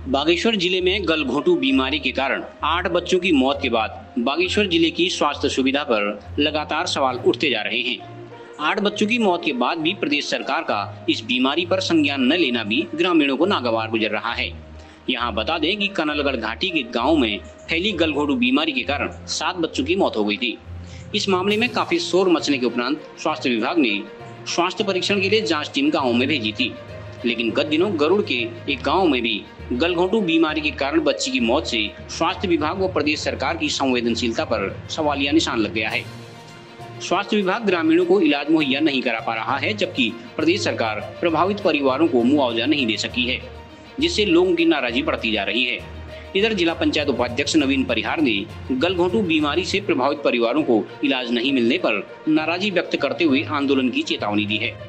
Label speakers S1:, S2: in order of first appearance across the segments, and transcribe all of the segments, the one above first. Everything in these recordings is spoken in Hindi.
S1: बागेश्वर जिले में गलघोंटू बीमारी के कारण 8 बच्चों की मौत के बाद बागेश्वर जिले की स्वास्थ्य सुविधा पर लगातार सवाल उठते जा रहे हैं। 8 बच्चों की मौत के बाद भी प्रदेश सरकार का इस बीमारी पर संज्ञान न लेना भी ग्रामीणों को नागवार गुजर रहा है। यहाँ बता दें कि कनलगढ़ घाटी के गाँव में फैली गलघोंटू बीमारी के कारण 7 बच्चों की मौत हो गई थी। इस मामले में काफी शोर मचने के उपरांत स्वास्थ्य विभाग ने स्वास्थ्य परीक्षण के लिए जांच टीम गाँव में भेजी थी, लेकिन गत दिनों गरुड़ के एक गांव में भी गलघोंटू बीमारी के कारण बच्ची की मौत से स्वास्थ्य विभाग व प्रदेश सरकार की संवेदनशीलता पर सवालिया निशान लग गया है। स्वास्थ्य विभाग ग्रामीणों को इलाज मुहैया नहीं करा पा रहा है, जबकि प्रदेश सरकार प्रभावित परिवारों को मुआवजा नहीं दे सकी है, जिससे लोगों की नाराजगी बढ़ती जा रही है। इधर जिला पंचायत उपाध्यक्ष नवीन परिहार ने गलघोंटू बीमारी से प्रभावित परिवारों को इलाज नहीं मिलने पर नाराजगी व्यक्त करते हुए आंदोलन की चेतावनी दी है।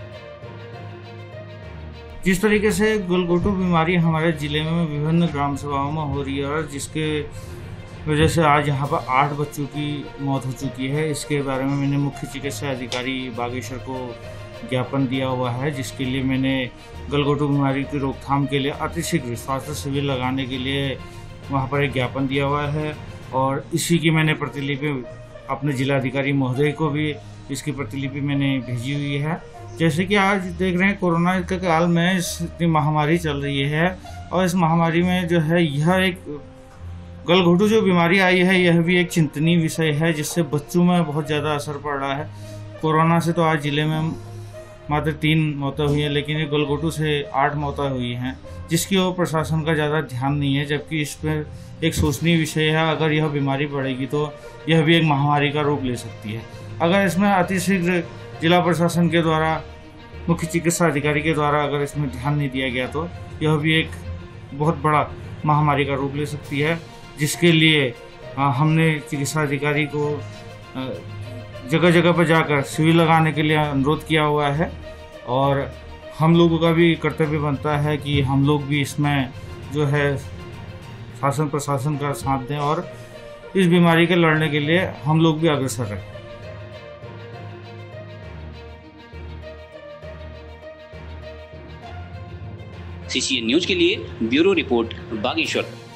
S2: जिस तरीके से गलघोंटू बीमारी हमारे ज़िले में विभिन्न ग्राम सभाओं में हो रही है और जिसके वजह से आज यहाँ पर 8 बच्चों की मौत हो चुकी है, इसके बारे में मैंने मुख्य चिकित्सा अधिकारी बागेश्वर को ज्ञापन दिया हुआ है, जिसके लिए मैंने गलघोंटू बीमारी की रोकथाम के लिए अतिशीघ्र स्वास्थ्य शिविर लगाने के लिए वहाँ पर एक ज्ञापन दिया हुआ है और इसी की मैंने प्रतिलिपि अपने जिलाधिकारी महोदय को भी इसकी प्रतिलिपि मैंने भेजी हुई है। जैसे कि आज देख रहे हैं कोरोना के काल में इतनी महामारी चल रही है और इस महामारी में जो है यह एक गलघोंटू जो बीमारी आई है यह भी एक चिंतनीय विषय है, जिससे बच्चों में बहुत ज़्यादा असर पड़ रहा है। कोरोना से तो आज ज़िले में मात्र 3 मौतें हुई हैं, लेकिन ये गलघोंटू से 8 मौतें हुई हैं, जिसकी ओर प्रशासन का ज़्यादा ध्यान नहीं है, जबकि इस पर एक सोचनीय विषय है। अगर यह बीमारी बढ़ेगी तो यह भी एक महामारी का रूप ले सकती है। अगर इसमें अतिशीघ्र जिला प्रशासन के द्वारा मुख्य चिकित्सा अधिकारी के द्वारा अगर इसमें ध्यान नहीं दिया गया तो यह भी एक बहुत बड़ा महामारी का रूप ले सकती है, जिसके लिए हमने चिकित्सा अधिकारी को जगह जगह पर जाकर शिविर लगाने के लिए अनुरोध किया हुआ है और हम लोगों का भी कर्तव्य बनता है कि हम लोग भी इसमें जो है शासन प्रशासन का साथ दें और इस बीमारी के लड़ने के लिए हम लोग भी अग्रसर रहें।
S1: CCN न्यूज के लिए ब्यूरो रिपोर्ट बागेश्वर।